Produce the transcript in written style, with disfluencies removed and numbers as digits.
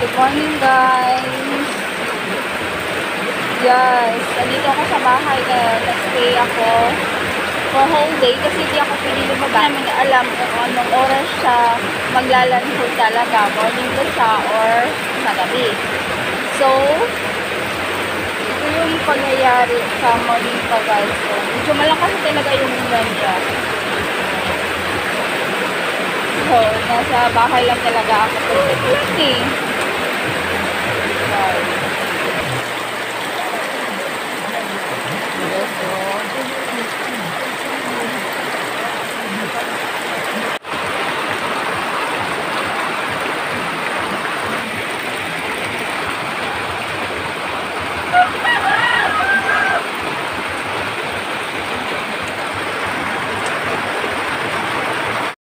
Good morning, guys. Yes, andito ako sa bahay na nag-stay ako for whole day kasi hindi ako pwede lumabas. Hindi namin alam kung anong oras siya maglalanhod talaga, morning ba siya or magabi. So, ito yung pangyayari sa morning pa, guys. So, medyo malakas talaga yung ulan niya. So, nasa bahay lang talaga ako. Kasi, so,